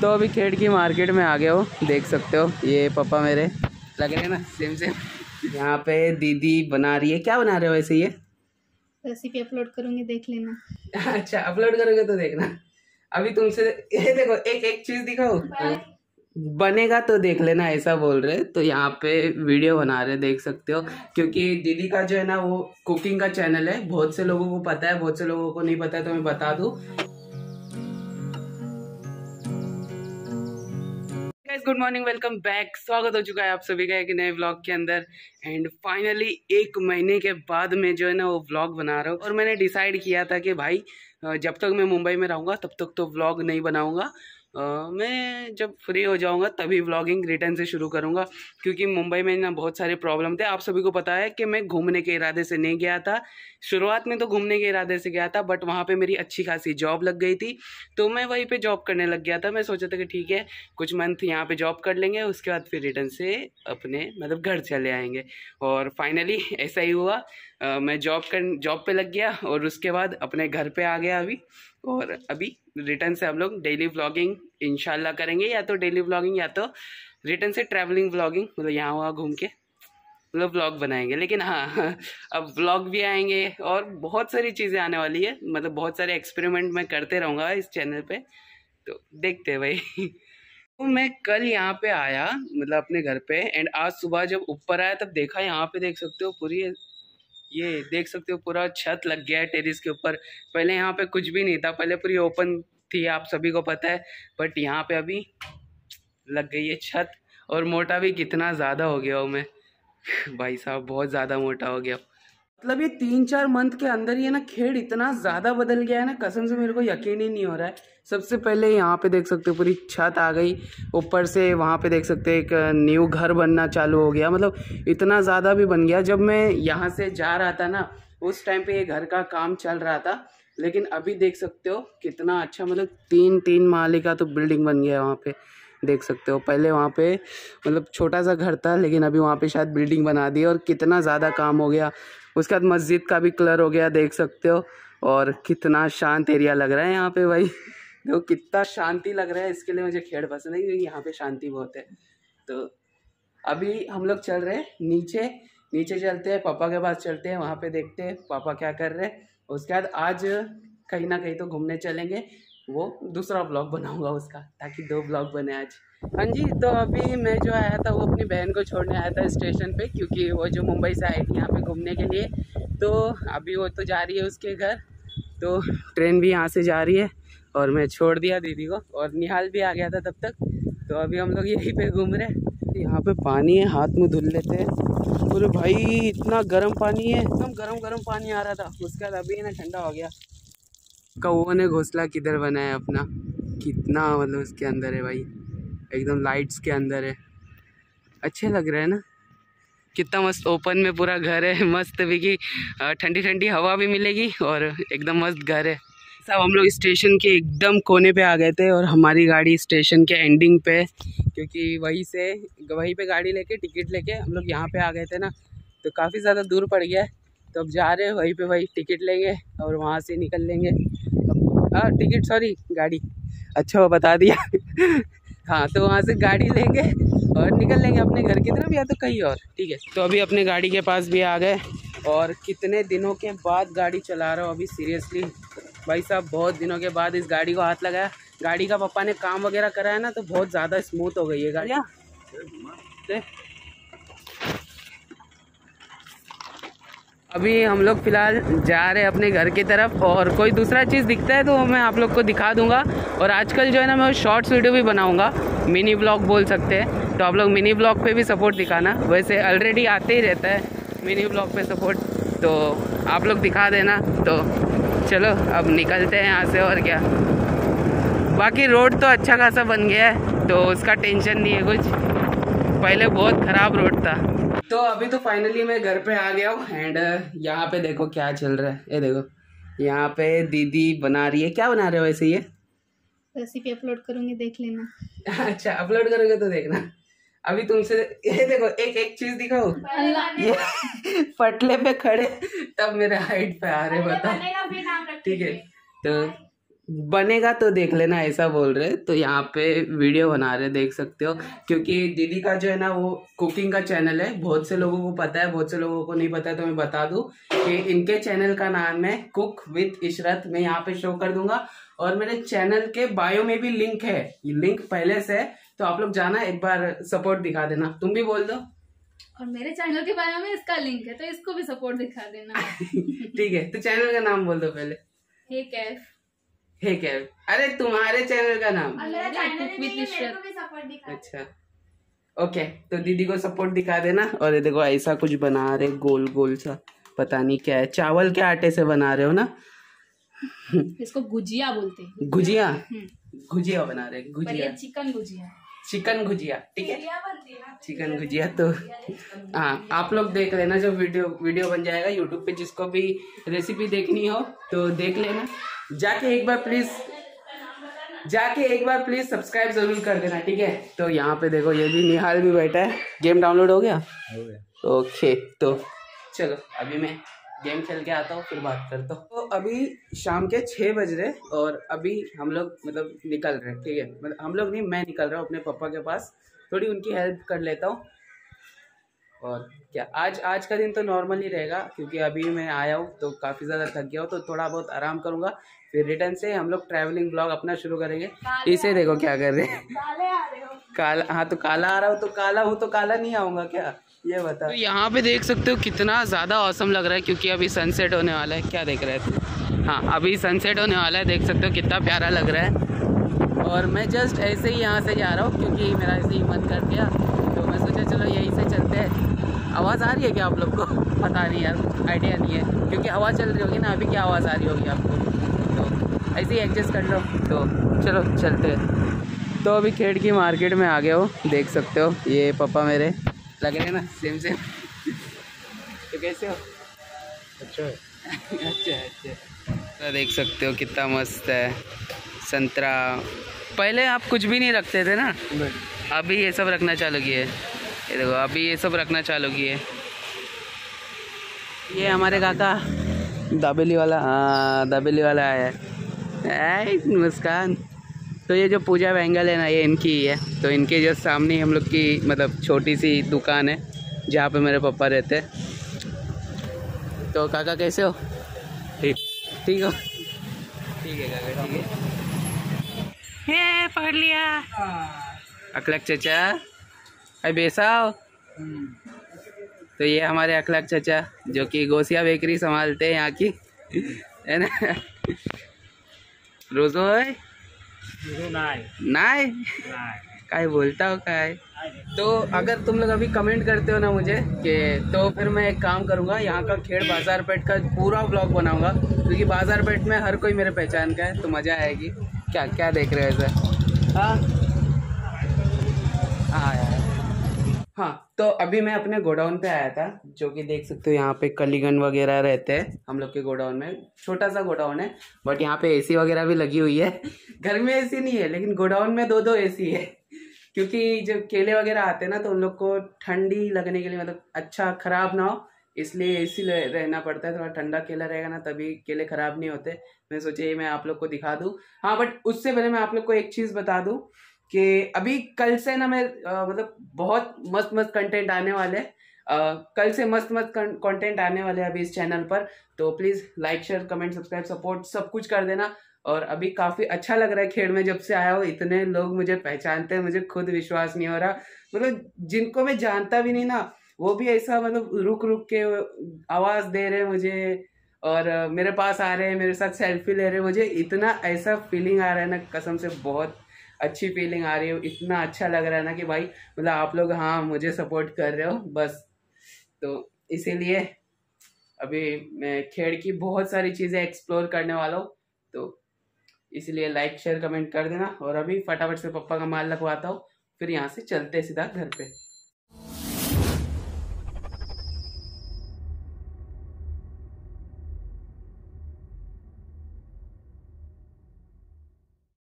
तो अभी खेड़ की मार्केट में आ गया हो, देख सकते हो ये पापा मेरे लग रहे हैं ना सेम सेम। यहाँ पे दीदी बना रही है, क्या बना रहे हो वैसे? ये रेसिपी अपलोड करूंगी, देख लेना। अच्छा अपलोड करोगे तो देखना। अभी तुमसे ये देखो एक एक चीज दिखाओ, बनेगा तो देख लेना, ऐसा बोल रहे। तो यहाँ पे वीडियो बना रहे, देख सकते हो, क्योंकि दीदी का जो है ना वो कुकिंग का चैनल है। बहुत से लोगों को पता है, बहुत से लोगों को नहीं पता है, तो मैं बता दूं। Good morning, welcome back. स्वागत हो चुका है आप सभी का एक नए व्लॉग के अंदर। एंड फाइनली 1 महीने के बाद में जो है ना वो व्लॉग बना रहा हूँ। और मैंने डिसाइड किया था कि भाई जब तक मैं मुंबई में रहूँगा तब तक तो व्लॉग नहीं बनाऊँगा। मैं जब फ्री हो जाऊंगा तभी व्लॉगिंग रिटर्न से शुरू करूंगा, क्योंकि मुंबई में ना बहुत सारे प्रॉब्लम थे। आप सभी को पता है कि मैं घूमने के इरादे से नहीं गया था। शुरुआत में तो घूमने के इरादे से गया था, बट वहाँ पे मेरी अच्छी खासी जॉब लग गई थी, तो मैं वहीं पे जॉब करने लग गया था। मैं सोचा था कि ठीक है कुछ मंथ यहाँ पे जॉब कर लेंगे, उसके बाद फिर रिटर्न से अपने मतलब घर चले आएंगे। और फाइनली ऐसा ही हुआ। मैं जॉब पे लग गया और उसके बाद अपने घर पे आ गया अभी। और अभी रिटर्न से हम लोग डेली व्लॉगिंग इंशाल्लाह करेंगे, या तो डेली व्लॉगिंग या तो रिटर्न से ट्रैवलिंग व्लॉगिंग, मतलब यहाँ वहाँ घूम के मतलब व्लॉग बनाएंगे। लेकिन हाँ अब व्लॉग भी आएंगे और बहुत सारी चीज़ें आने वाली है, मतलब बहुत सारे एक्सपेरिमेंट मैं करते रहूँगा इस चैनल पे, तो देखते हैं भाई। तो मैं कल यहाँ पे आया मतलब अपने घर पे, एंड आज सुबह जब ऊपर आया तब देखा यहाँ पे देख सकते हो पूरी ये देख सकते हो पूरा छत लग गया है टेरिस के ऊपर। पहले यहाँ पे कुछ भी नहीं था, पहले पूरी ओपन थी, आप सभी को पता है, बट यहाँ पे अभी लग गई है छत। और मोटा भी कितना ज़्यादा हो गया हूँ मैं भाई साहब, बहुत ज़्यादा मोटा हो गया। मतलब ये 3-4 मंथ के अंदर ही है ना खेड़ इतना ज़्यादा बदल गया है ना, कसम से मेरे को यकीन ही नहीं हो रहा है। सबसे पहले यहाँ पे देख सकते हो पूरी छत आ गई, ऊपर से वहाँ पे देख सकते हो एक न्यू घर बनना चालू हो गया। मतलब इतना ज़्यादा भी बन गया। जब मैं यहाँ से जा रहा था ना उस टाइम पे ये घर का काम चल रहा था, लेकिन अभी देख सकते हो कितना अच्छा, मतलब 3 माले का तो बिल्डिंग बन गया है वहाँ पे, देख सकते हो। पहले वहाँ पे मतलब छोटा सा घर था, लेकिन अभी वहाँ पे शायद बिल्डिंग बना दी और कितना ज़्यादा काम हो गया। उसके बाद मस्जिद का भी कलर हो गया, देख सकते हो। और कितना शांत एरिया लग रहा है यहाँ पे भाई, देखो कितना शांति लग रहा है। इसके लिए मुझे खेड़ पसंद है, क्योंकि यहाँ पे शांति बहुत है। तो अभी हम लोग चल रहे हैं नीचे चलते हैं, पापा के पास चलते हैं, वहाँ पे देखते हैं पापा क्या कर रहे हैं। उसके बाद आज कहीं ना कहीं तो घूमने चलेंगे, वो दूसरा ब्लॉग बनाऊंगा उसका, ताकि 2 ब्लॉग बने आज। हाँ जी, तो अभी मैं जो आया था वो अपनी बहन को छोड़ने आया था स्टेशन पे, क्योंकि वो जो मुंबई से आई थी यहाँ पे घूमने के लिए। तो अभी वो तो जा रही है उसके घर, तो ट्रेन भी यहाँ से जा रही है और मैं छोड़ दिया दीदी को, और निहाल भी आ गया था तब तक। तो अभी हम लोग यहीं पे घूम रहे हैं। यहाँ पे पानी है, हाथ मुँह धुल लेते हैं। अरे भाई इतना गर्म पानी है, एकदम गरम पानी आ रहा था, उसके बाद अभी ना ठंडा हो गया। कौओं ने घोंसला किधर बनाया अपना, कितना मतलब उसके अंदर है भाई, एकदम लाइट्स के अंदर है। अच्छे लग रहे हैं ना, कितना मस्त ओपन में पूरा घर है, मस्त भी की ठंडी ठंडी हवा भी मिलेगी और एकदम मस्त घर है। सब हम लोग स्टेशन के एकदम कोने पे आ गए थे, और हमारी गाड़ी स्टेशन के एंडिंग पे, क्योंकि वहीं पे गाड़ी लेके टिकट लेके हम लोग यहाँ पे आ गए थे ना, तो काफ़ी ज़्यादा दूर पड़ गया है। तो अब जा रहे हैं वहीं पे, वही टिकट लेंगे और वहाँ से निकल लेंगे। हाँ टिकट, सॉरी गाड़ी, अच्छा वो बता दिया हाँ, तो वहाँ से गाड़ी लेंगे और निकल लेंगे अपने घर की तरफ, या तो कहीं और। ठीक है, तो अभी अपने गाड़ी के पास भी आ गए, और कितने दिनों के बाद गाड़ी चला रहा हूँ अभी, सीरियसली भाई साहब, बहुत दिनों के बाद इस गाड़ी को हाथ लगाया। गाड़ी का पापा ने काम वगैरह कराया ना, तो बहुत ज़्यादा स्मूथ हो गई है गाड़ी। अभी हम लोग फ़िलहाल जा रहे हैं अपने घर की तरफ, और कोई दूसरा चीज़ दिखता है तो मैं आप लोग को दिखा दूंगा। और आजकल जो है ना मैं शॉर्ट्स वीडियो भी बनाऊंगा, मिनी ब्लॉग बोल सकते हैं, तो आप लोग मिनी ब्लॉग पे भी सपोर्ट दिखाना। वैसे ऑलरेडी आते ही रहता है मिनी ब्लॉग पे सपोर्ट, तो आप लोग दिखा देना। तो चलो अब निकलते हैं यहाँ से, और क्या। बाकी रोड तो अच्छा खासा बन गया है, तो उसका टेंशन नहीं है कुछ, पहले बहुत ख़राब रोड था। तो अभी तो फाइनली मैं घर पे आ गया हूँ, एंड यहाँ पे देखो क्या चल रहा है। ये देखो यहाँ पे दीदी बना रही है, क्या बना रहे हो वैसे? ये रेसिपी अपलोड करूंगी, देख लेना। अच्छा अपलोड करोगे तो देखना। अभी तुमसे ये देखो एक एक चीज दिखाओ, ये पटले पे खड़े तब मेरे हाइट पे आ रहे, बताओ। ठीक है, तो बनेगा तो देख लेना, ऐसा बोल रहे। तो यहाँ पे वीडियो बना रहे, देख सकते हो, क्योंकि दीदी का जो है ना वो कुकिंग का चैनल है। बहुत से लोगों को पता है, बहुत से लोगों को नहीं पता है, तो मैं बता दूं कि इनके चैनल का नाम है कुक विद इशरत। मैं यहाँ पे शो कर दूंगा और मेरे चैनल के बायो में भी लिंक है, लिंक पहले से है, तो आप लोग जाना, एक बार सपोर्ट दिखा देना। तुम भी बोल दो। और मेरे चैनल के बारे में इसका लिंक है, तो इसको भी सपोर्ट दिखा देना। ठीक है, तो चैनल का नाम बोल दो पहले। हे कैफ। हे कैफ? अरे तुम्हारे चैनल का नाम? Cook with Ishrat. अच्छा, ओके, तो दीदी को सपोर्ट दिखा देना। और ये देखो ऐसा कुछ बना रहे, गोल गोल सा, पता नहीं क्या है, चावल के आटे से बना रहे हो ना? इसको गुजिया बोलते हैं। गुजिया? गुजिया बना रहे, गुजिया, चिकन गुजिया। चिकन गुजिया, ठीक है, चिकन गुजिया। तो हाँ, आप लोग देख लेना, जब वीडियो बन जाएगा यूट्यूब पे, जिसको भी रेसिपी देखनी हो तो देख लेना। जाके एक बार प्लीज सब्सक्राइब जरूर कर देना, ठीक है। तो यहाँ पे देखो, ये भी निहाल भी बैठा है। गेम डाउनलोड हो गया? ओके, तो चलो अभी मैं गेम खेल के आता हूँ, फिर बात करता हूँ। तो अभी शाम के 6 बज रहे और अभी हम लोग मतलब निकल रहे हैं, ठीक है। मतलब हम लोग नहीं, मैं निकल रहा हूँ अपने पापा के पास, थोड़ी उनकी हेल्प कर लेता हूँ। और क्या, आज का दिन तो नॉर्मल ही रहेगा, क्योंकि अभी मैं आया हूँ तो काफ़ी ज़्यादा थक गया हूँ, तो थोड़ा बहुत आराम करूँगा, फिर रिटर्न से हम लोग ट्रैवलिंग ब्लॉग अपना शुरू करेंगे। इसे देखो क्या कर रहे हैं, काला। हाँ, तो काला आ रहा हो तो काला हूँ, तो काला नहीं आऊँगा क्या, ये बता। तो यहाँ पे देख सकते हो कितना ज़्यादा औसम लग रहा है, क्योंकि अभी सनसेट होने वाला है। क्या देख रहे थे? हाँ, अभी सनसेट होने वाला है, देख सकते हो कितना प्यारा लग रहा है। और मैं जस्ट ऐसे ही यहाँ से जा रहा हूँ, क्योंकि मेरा ऐसे ही मन कर गया, तो मैं सोचा चलो यहीं से चलते हैं। आवाज़ आ रही है क्या आप लोग को? पता नहीं यार, आइडिया नहीं है, क्योंकि हवा चल रही होगी ना अभी, क्या आवाज़ आ रही होगी आपको, तो ऐसे ही एडजस्ट कर लो। तो चलो चलते हैं। तो अभी खेड़ की मार्केट में आ गया हो, देख सकते हो, ये पापा मेरे लग रहे हैं ना सेम। तो कैसे हो? अच्छा है। अच्छा। तो देख सकते हो कितना मस्त है संतरा। पहले आप कुछ भी नहीं रखते थे ना, अभी ये सब रखना चालू किए। ये देखो, अभी ये सब रखना चालू किए। ये हमारे काका दाबेली वाला, हाँ दाबेली वाला आया है, मुस्कान। तो ये जो पूजा बैंगल है ना, ये इनकी ही है। तो इनके जो सामने हम लोग की मतलब छोटी सी दुकान है, जहाँ पे मेरे पापा रहते हैं। तो काका कैसे हो? ठीक हो? ठीक है काका, ठीक है। पकड़ लिया अखलाक चाचा, अरे बेसाओ। तो ये हमारे अखलाक चाचा, जो कि गोसिया बेकरी संभालते हैं यहाँ की, है ना। रोजो है नाय काय बोलता हो काय। तो अगर तुम लोग अभी कमेंट करते हो ना मुझे कि, तो फिर मैं एक काम करूँगा, यहाँ का खेड़ बाजार पेट का पूरा व्लॉग बनाऊँगा, क्योंकि बाजार पेट में हर कोई मेरे पहचान का है, तो मज़ा आएगी। क्या क्या देख रहे हो ऐसा? हाँ यार। हाँ, तो अभी मैं अपने गोडाउन पे आया था, जो कि देख सकते हो यहाँ पे कलीगन वगैरह रहते हैं हम लोग के गोडाउन में। छोटा सा गोडाउन है, बट यहाँ पे एसी वगैरह भी लगी हुई है। घर में एसी नहीं है, लेकिन गोडाउन में 2 एसी है, क्योंकि जब केले वगैरह आते हैं ना, तो उन लोग को ठंडी लगने के लिए, मतलब अच्छा खराब ना हो, इसलिए एसी रहना पड़ता है। थोड़ा ठंडा केला रहेगा ना, तभी केले खराब नहीं होते। मैं सोचा ये मैं आप लोग को दिखा दूँ। हाँ, बट उससे पहले मैं आप लोग को एक चीज़ बता दूँ कि अभी कल से ना मैं मतलब बहुत मस्त मस्त कंटेंट आने वाले, कल से मस्त मस्त कंटेंट आने वाले अभी इस चैनल पर। तो please like share comment subscribe support सब कुछ कर देना। और अभी काफ़ी अच्छा लग रहा है खेड़ में, जब से आया हो इतने लोग मुझे पहचानते हैं, मुझे खुद विश्वास नहीं हो रहा। मतलब जिनको मैं जानता भी नहीं ना, वो भी ऐसा मतलब रुक रुक के आवाज़ दे रहे मुझे, और मेरे पास आ रहे हैं, मेरे साथ सेल्फी ले रहे हैं। मुझे इतना ऐसा फीलिंग आ रहा है ना, कसम से बहुत अच्छी फीलिंग आ रही है। इतना अच्छा लग रहा है ना कि भाई मतलब आप लोग हाँ मुझे सपोर्ट कर रहे हो बस। तो इसीलिए अभी मैं खेड़ की बहुत सारी चीज़ें एक्सप्लोर करने वाला हूँ, तो इसलिए लाइक शेयर कमेंट कर देना। और अभी फटाफट से पापा का माल लगवाता हूँ, फिर यहाँ से चलते सीधा घर पे।